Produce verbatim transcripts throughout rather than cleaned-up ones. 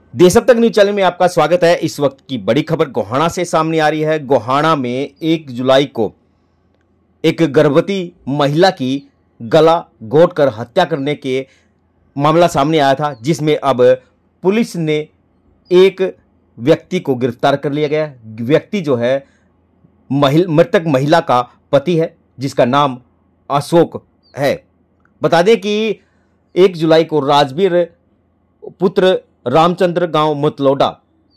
देश अब तक न्यूज चैनल में आपका स्वागत है। इस वक्त की बड़ी खबर गोहाना से सामने आ रही है। गोहाना में एक जुलाई को एक गर्भवती महिला की गला घोंटकर हत्या करने के मामला सामने आया था, जिसमें अब पुलिस ने एक व्यक्ति को गिरफ्तार कर लिया गया है। व्यक्ति जो है महिला मृतक महिला का पति है, जिसका नाम अशोक है। बता दें कि एक जुलाई को राजवीर पुत्र रामचंद्र गांव मतलोडा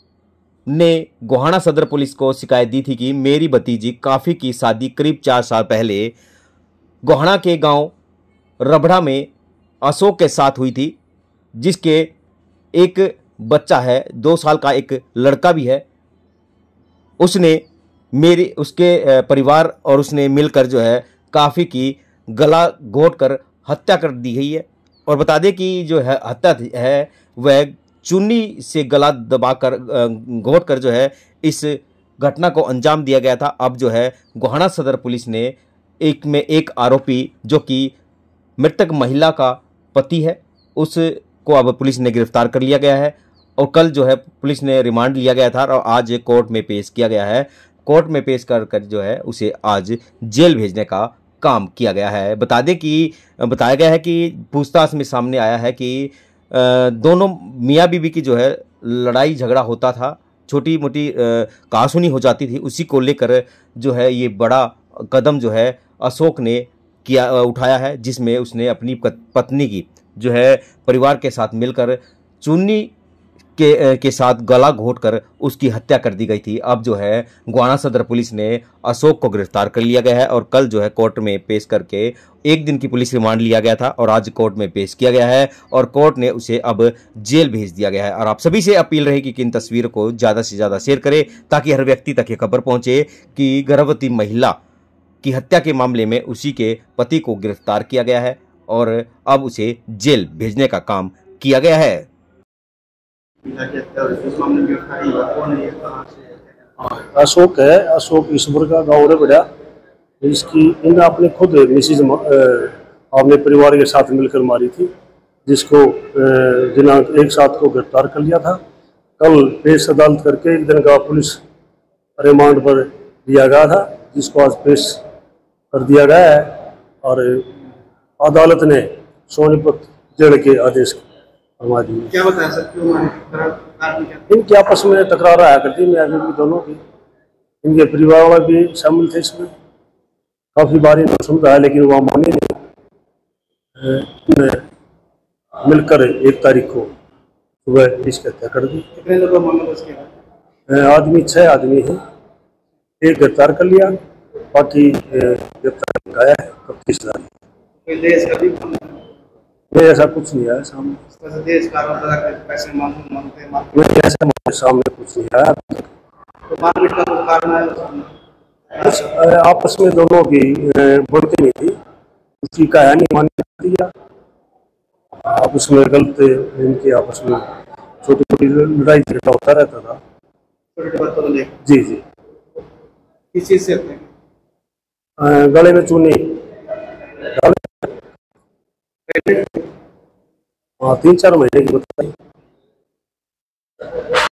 ने गोहाना सदर पुलिस को शिकायत दी थी कि मेरी भतीजी काफ़ी की शादी करीब चार साल पहले गोहाना के गांव रबड़ा में अशोक के साथ हुई थी, जिसके एक बच्चा है, दो साल का एक लड़का भी है। उसने मेरी उसके परिवार और उसने मिलकर जो है काफ़ी की गला घोंटकर हत्या कर दी गई है। और बता दें कि जो है हत्या है वह चुन्नी से गला दबाकर घोंट कर जो है इस घटना को अंजाम दिया गया था। अब जो है गोहाना सदर पुलिस ने एक में एक आरोपी जो कि मृतक महिला का पति है, उसको अब पुलिस ने गिरफ्तार कर लिया गया है। और कल जो है पुलिस ने रिमांड लिया गया था और आज कोर्ट में पेश किया गया है। कोर्ट में पेश कर कर जो है उसे आज जेल भेजने का काम किया गया है। बता दें कि बताया गया है कि पूछताछ में सामने आया है कि दोनों मियाँ बीवी की जो है लड़ाई झगड़ा होता था, छोटी मोटी कहासुनी हो जाती थी। उसी को लेकर जो है ये बड़ा कदम जो है अशोक ने किया उठाया है, जिसमें उसने अपनी पत्नी की जो है परिवार के साथ मिलकर चुन्नी के के साथ गला घोंटकर उसकी हत्या कर दी गई थी। अब जो है गोहाना सदर पुलिस ने अशोक को गिरफ्तार कर लिया गया है और कल जो है कोर्ट में पेश करके एक दिन की पुलिस रिमांड लिया गया था और आज कोर्ट में पेश किया गया है और कोर्ट ने उसे अब जेल भेज दिया गया है। और आप सभी से अपील रहेगी कि इन तस्वीरों को ज़्यादा से ज़्यादा शेयर करें ताकि हर व्यक्ति तक ये खबर पहुँचे कि गर्भवती महिला की हत्या के मामले में उसी के पति को गिरफ्तार किया गया है और अब उसे जेल भेजने का काम किया गया है। अशोक है, अशोक ईश्वर का गाँव है बड़ा। इसकी इन आपने खुद मिसिज अपने परिवार के साथ मिलकर मारी थी, जिसको दिनांक एक सात को गिरफ्तार कर लिया था। कल पेश अदालत करके एक दिन का पुलिस रिमांड पर दिया गया था, जिसको आज पेश कर दिया गया है और अदालत ने सोनीपत जेल के आदेश क्या बताया सर, क्यों इनके आपस में तकरार आया करती मैं भी दोनों की, इनके परिवार वाले भी शामिल थे इसमें। काफी बार इनको समझाया लेकिन वह माने नहीं। मिलकर एक तारीख को सुबह इसकी हत्या कर दी। कितने लोग मामला आदमी छह आदमी हैं, एक गिरफ्तार कर लिया, बाकी गिरफ्तार गया है पच्चीस हजार। नहीं ऐसा कुछ नहीं आया सामने, देश का पैसे मांगते मांगते नहीं ऐसा सामने कुछ नहीं आया। तो मारपीट का कुछ कारण है, आपस में दोनों की बोलती नहीं थी, उसकी कहानी मान दिया आपस में गलत इनके आपस में छोटी छोटी लड़ाई झगड़ा होता रहता था। जी जी किस चीज से गले में चूनी हाँ तीन चार महीने की बताई।